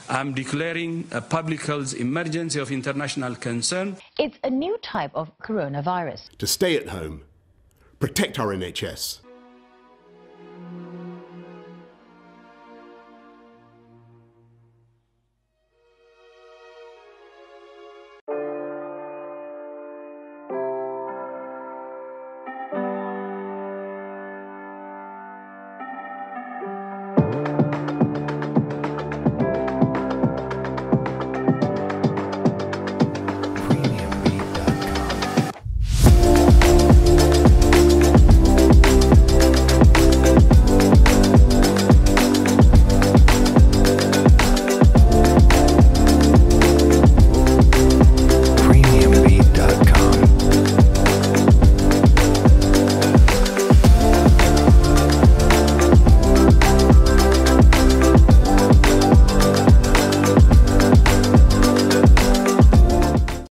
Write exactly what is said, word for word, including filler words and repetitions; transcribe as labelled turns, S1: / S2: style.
S1: I'm declaring a public health emergency of international concern.
S2: It's a new type of coronavirus.
S3: To stay at home, protect our N H S.